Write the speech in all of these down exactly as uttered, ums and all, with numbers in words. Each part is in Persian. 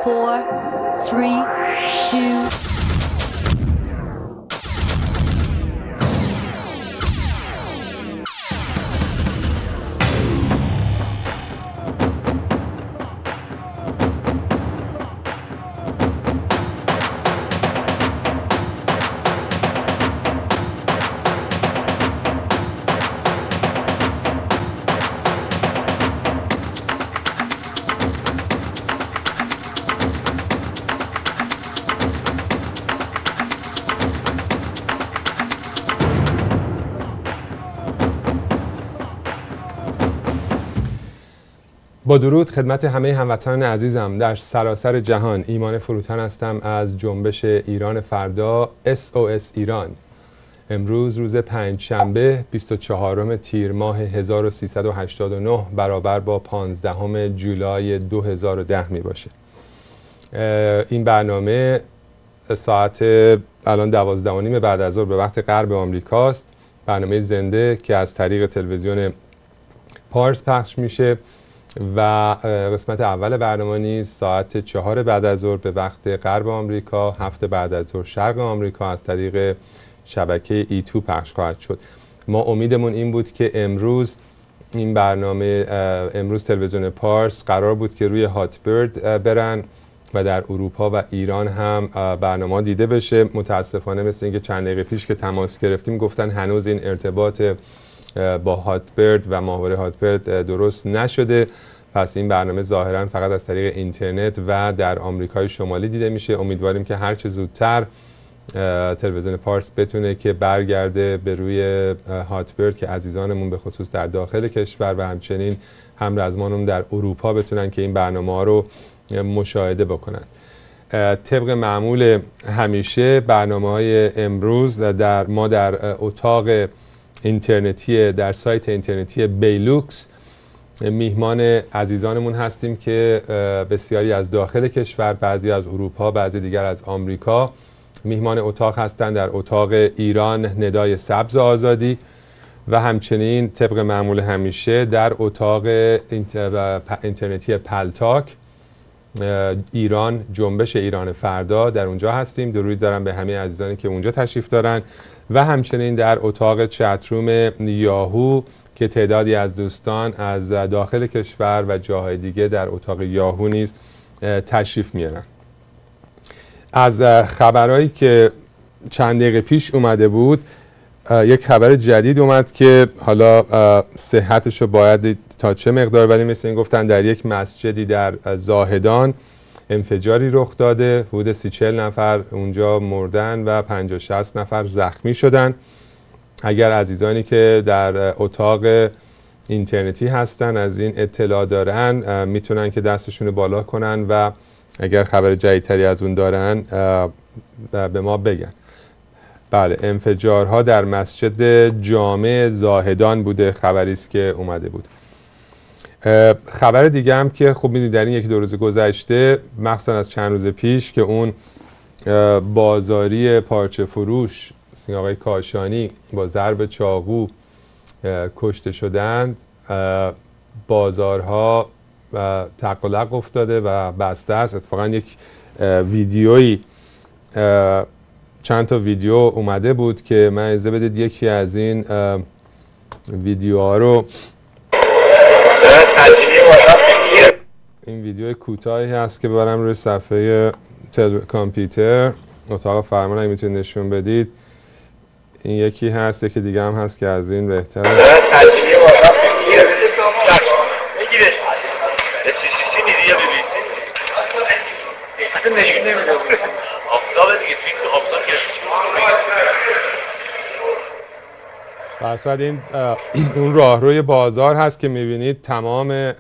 four, three, two. با درود خدمت همه هموطنان عزیزم در سراسر جهان. ایمان فروتن هستم از جنبش ایران فردا اس او اس ایران. امروز روز پنجشنبه بیست و چهارم تیر ماه هزار و سیصد و هشتاد و نه برابر با پانزدهم جولای دو هزار و ده می باشه. این برنامه ساعت الان دوازده و نیم بعد از ظهر به وقت غرب آمریکاست. برنامه زنده که از طریق تلویزیون پارس پخش میشه و قسمت اول برنامه نیز ساعت چهار بعد از ظهر به وقت غرب آمریکا، هفت بعد از ظهر شرق آمریکا از طریق شبکه ای تو پخش خواهد شد. ما امیدمون این بود که امروز این برنامه امروز تلویزیون پارس قرار بود که روی هات برد برن و در اروپا و ایران هم برنامه دیده بشه. متاسفانه مثل اینکه چند دقیقه پیش که تماس گرفتیم گفتن هنوز این ارتباط با هات برد و ماهواره هات برد درست نشده، پس این برنامه ظاهرا فقط از طریق اینترنت و در آمریکای شمالی دیده میشه. امیدواریم که هر چه زودتر تلویزیون پارس بتونه که برگرده به روی هات برد که عزیزانمون به خصوص در داخل کشور و همچنین همرزمانمون در اروپا بتونن که این برنامه ها رو مشاهده بکنن. طبق معمول همیشه برنامه های امروز در ما در اتاق اینترنتی در سایت اینترنتی بیلوکس میهمان عزیزانمون هستیم که بسیاری از داخل کشور، بعضی از اروپا، بعضی دیگر از آمریکا میهمان اتاق هستند. در اتاق ایران ندای سبز آزادی و همچنین طبق معمول همیشه در اتاق اینترنتی پلتاک ایران، جنبش ایران فردا، در اونجا هستیم. درود دارم به همه عزیزانی که اونجا تشریف دارن و همچنین در اتاق چتروم یاهو که تعدادی از دوستان از داخل کشور و جاهای دیگه در اتاق یاهو نیز تشریف میارن. از خبرهایی که چند دقیقه پیش اومده بود یک خبر جدید اومد که حالا صحتش رو باید تا چه مقدار، ولی مثل این گفتن در یک مسجدی در زاهدان انفجاری رخ داده، حدود سی چهل نفر اونجا مردن و پنجاه شصت نفر زخمی شدن. اگر عزیزانی که در اتاق اینترنتی هستن از این اطلاع دارن میتونن که دستشون رو بالا کنن و اگر خبر جدیدتری از اون دارن به ما بگن. بله، انفجارها در مسجد جامع زاهدان بوده، خبری است که اومده بود. خبر دیگه هم که خب میدونید در این یکی دو روز گذشته، مخصوصا از چند روز پیش که اون بازاری پارچه فروش آقای کاشانی با ضرب چاقو کشته شدند، بازارها تق و لق افتاده و بسته است. اتفاقا یک ویدیویی چند تا ویدیو اومده بود که من اجازه بدید یکی از این ویدیوها رو، این ویدیو کوتاهی هست که ببرم روی صفحه کامپیوتر اتاق فرمان اگه میتونید نشون بدید. این یکی هست، یکی دیگه هم هست که از این بهتره. بسید این اون راهروی بازار هست که میبینید تمام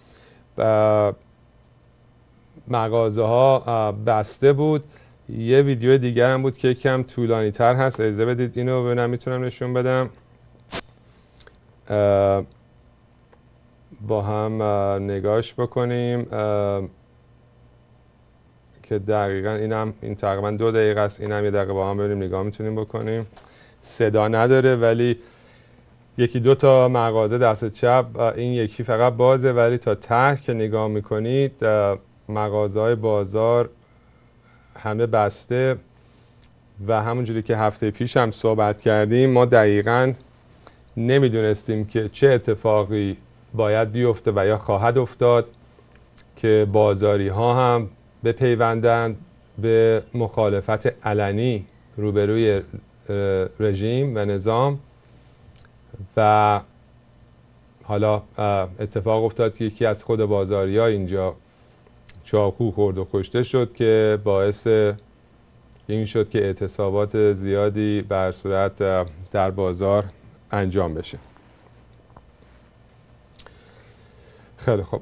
مغازه ها بسته بود. یه ویدیو دیگر هم بود که یکم طولانی تر هست، اجازه بدید اینو ببینم میتونم نشون بدم. با هم نگاش بکنیم که دقیقا اینم این تقریبا دو دقیقه است. اینم یه دقیقه با هم ببینیم نگاه میتونیم بکنیم. صدا نداره ولی یکی دو تا مغازه دست چپ، این یکی فقط بازه ولی تا ته که نگاه میکنید مغازه‌های بازار همه بسته و همونجوری که هفته پیش هم صحبت کردیم ما دقیقاً نمیدونستیم که چه اتفاقی باید بیفته و یا خواهد افتاد که بازاری ها هم بپیوندند به مخالفت علنی روبروی رژیم و نظام و حالا اتفاق افتاد که یکی از خود بازاری ها اینجا چاقو خورد و کشته شد که باعث این شد که اعتصابات زیادی بر صورت در بازار انجام بشه. خیلی خوب.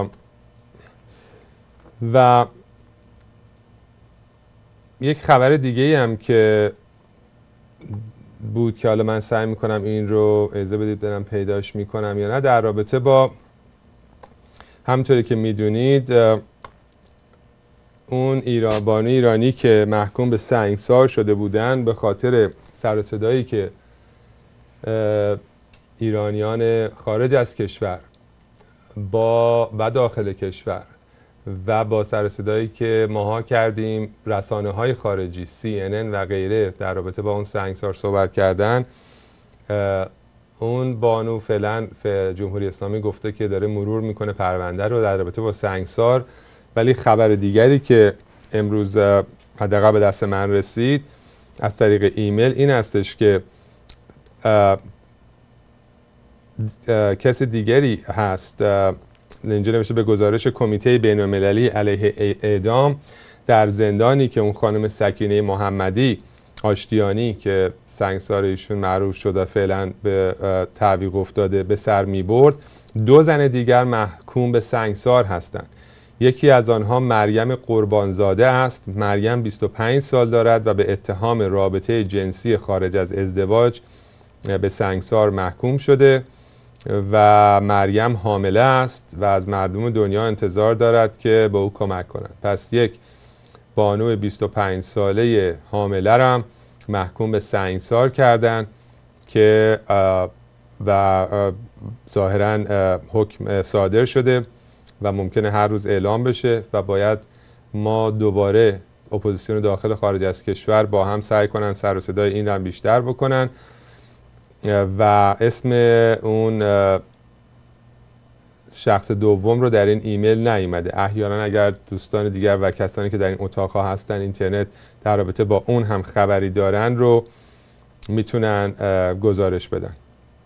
و یک خبر دیگه هم که بود که حالا من سعی میکنم این رو اجازه بدید برم پیداش میکنم یا نه، در رابطه با همونطوری که میدونید اون ایران بانوی ایرانی که محکوم به سنگسار شده بودن به خاطر سر و صدایی که ایرانیان خارج از کشور با و داخل کشور و با سر و صدایی که ماها کردیم رسانه های خارجی سی ان ان و غیره در رابطه با اون سنگسار صحبت کردن، اون بانو فعلا جمهوری اسلامی گفته که داره مرور میکنه پرونده رو در رابطه با سنگسار. ولی خبر دیگری که امروز حداقل به دست من رسید از طریق ایمیل این هستش که اه اه کسی دیگری هست، اینجا نوشته به گزارش کمیته بین‌المللی علیه اعدام در زندانی که اون خانم سکینه محمدی آشتیانی که سنگسار ایشون معروف شده فعلا به تعویق افتاده به سر می برد، دو زن دیگر محکوم به سنگسار هستند. یکی از آنها مریم قربانزاده است. مریم بیست و پنج سال دارد و به اتهام رابطه جنسی خارج از ازدواج به سنگسار محکوم شده و مریم حامله است و از مردم دنیا انتظار دارد که به او کمک کنند. پس یک بانو بیست و پنج ساله حامله هم محکوم به سنگسار کردند که و ظاهراً حکم صادر شده و ممکنه هر روز اعلام بشه و باید ما دوباره اپوزیسیون داخل خارج از کشور با هم سعی کنن سر و صدای این رو بیشتر بکنن و اسم اون شخص دوم رو در این ایمیل نیامده. احیانا اگر دوستان دیگر و کسانی که در این اتاق‌ها هستن اینترنت در رابطه با اون هم خبری دارن رو میتونن گزارش بدن.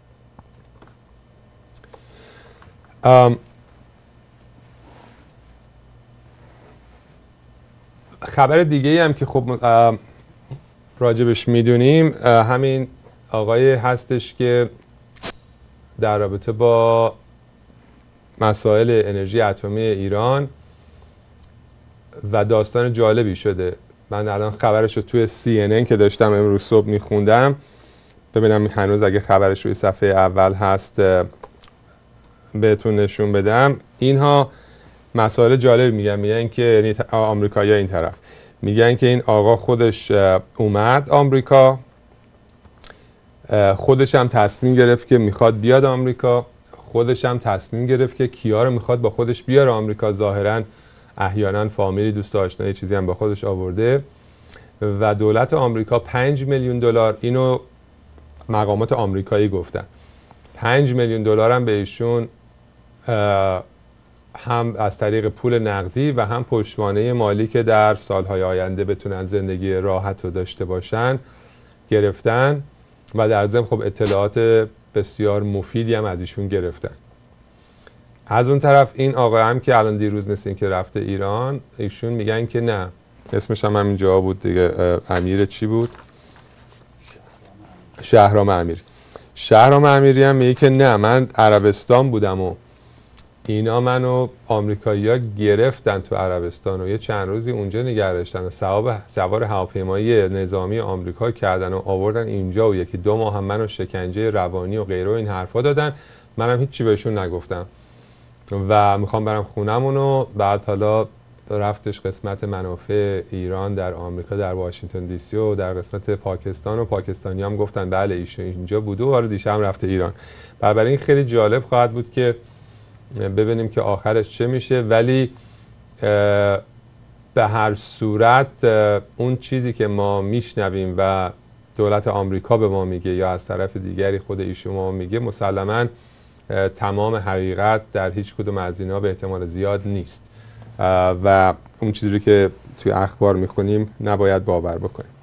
خبر دیگه هم که خب راجبش میدونیم همین آقای هستش که در رابطه با مسائل انرژی اتمی ایران و داستان جالبی شده. من الان خبرش رو توی سی ان ان که داشتم امروز صبح میخوندم، ببینم هنوز اگه خبرش روی صفحه اول هست بهتون نشون بدم. اینها مسائل جالب میگن، میگن که یعنی آمریکایی‌ها این طرف میگن که این آقا خودش اومد آمریکا، خودش هم تصمیم گرفت که میخواد بیاد آمریکا، خودش هم تصمیم گرفت که کیا رو میخواد با خودش بیاره آمریکا. ظاهراً احیانا فامیلی دوست آشنایی چیزی هم با خودش آورده و دولت آمریکا پنج میلیون دلار، اینو مقامات آمریکایی گفتن، پنج میلیون دلار هم به ایشون هم از طریق پول نقدی و هم پشتوانه مالی که در سالهای آینده بتونن زندگی راحت رو داشته باشن گرفتن و در ضمن خب اطلاعات بسیار مفیدی هم از ایشون گرفتن. از اون طرف این آقا هم که الان دیروز مثل این که رفته ایران، ایشون میگن که نه، اسمش هم همینجا بود دیگه، امیر چی بود؟ شهرام امیر. شهرام امیری هم میگه که نه، من عربستان بودم و اینا منو آمریکایی‌ها گرفتن تو عربستان و یه چند روزی اونجا نگه داشتن و سوار هواپیمایی نظامی آمریکا کردن و آوردن اینجا و یکی دو ماه هم منو شکنجه روانی و غیره و این حرفا دادن. منم هیچی بهشون نگفتم و میخوام برم خونمون و بعد حالا رفتش قسمت منافع ایران در آمریکا در واشنگتن دی سی و در قسمت پاکستان و پاکستانی هم گفتن بله ایشون اینجا بوده و آره دیشب هم رفته ایران. برای این خیلی جالب خواهد بود که ببینیم که آخرش چه میشه. ولی به هر صورت اون چیزی که ما میشنویم و دولت آمریکا به ما میگه یا از طرف دیگری خود ایشون ما میگه مسلماً تمام حقیقت در هیچ کدوم از اینا به احتمال زیاد نیست و اون چیزی که توی اخبار میخونیم نباید باور بکنیم.